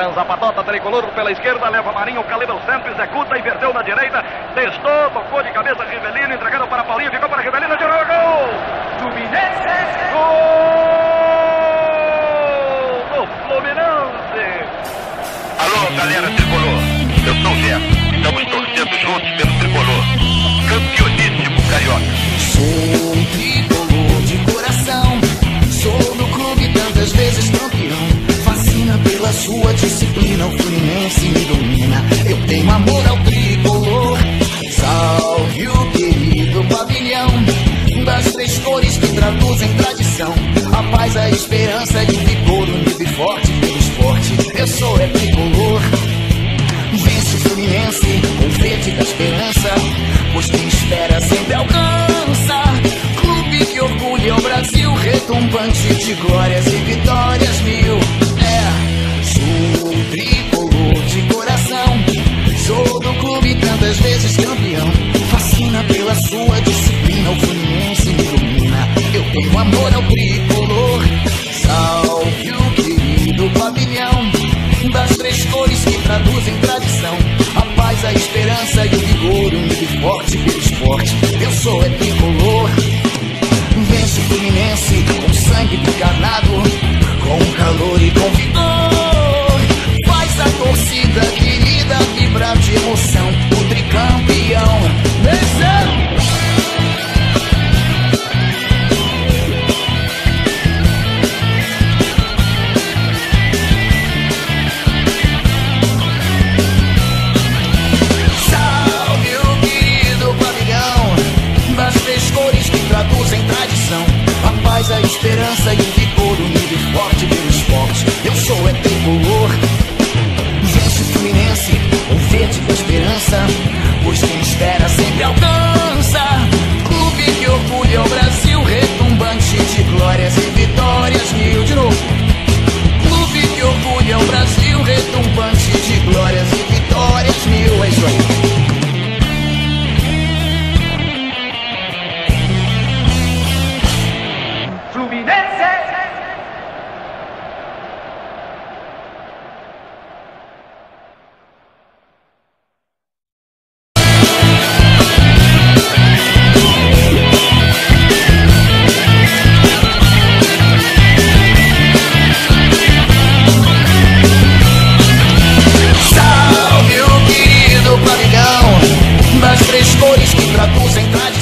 Benza, patota tricolor pela esquerda, leva Marinho, calibra o centro, executa, inverteu na direita, testou, tocou de cabeça Rivelino, entregando para Paulinho, ficou para Rivelino, tirou o gol! Fluminense! Gol do Fluminense! Alô, galera tricolor, eu sou o Zé, estamos torcendo juntos pelo tricolor, campeoníssimo carioca. Sou um tricolor de coração, sou do clube tantas vezes campeão. Fascina pela sua disciplina, o Fluminense me domina. Eu tenho amor ao tricolor. Salve o querido pavilhão das três cores que traduzem tradição. A paz, a esperança e o vigor, unido e forte pelo esporte. Eu sou tricolor. Vence o Fluminense, o verde da esperança, pois quem espera sempre alcança. Clube que orgulha o Brasil, retumbante de glórias e vitórias mil. Sou tricolor de coração, sou do clube tantas vezes campeão. Fascina pela sua disciplina, o Fluminense me domina. Eu tenho amor ao tricolor. Salve o querido pavilhão das três cores que traduzem tradição. A paz, a esperança e o vigor, unido e forte pelo esporte. Eu sou tricolor. Vence o Fluminense com sangue encarnado, com calor e com vigor. Faz a torcida querida vibrar de emoção. O tricampeão venceu. Traduzem tradição, a paz, a esperança e o vigor, unido e forte pelo esporte. Eu sou tricolor. Vence o Fluminense, o verde da esperança, pois quem espera sempre alcança. Clube que orgulha o Brasil, retumbante de glórias e vitórias mil. De novo. Clube que orgulha o Brasil, retumbante de glórias e vitórias mil. É isso aí. Das três cores que traduzem tradição.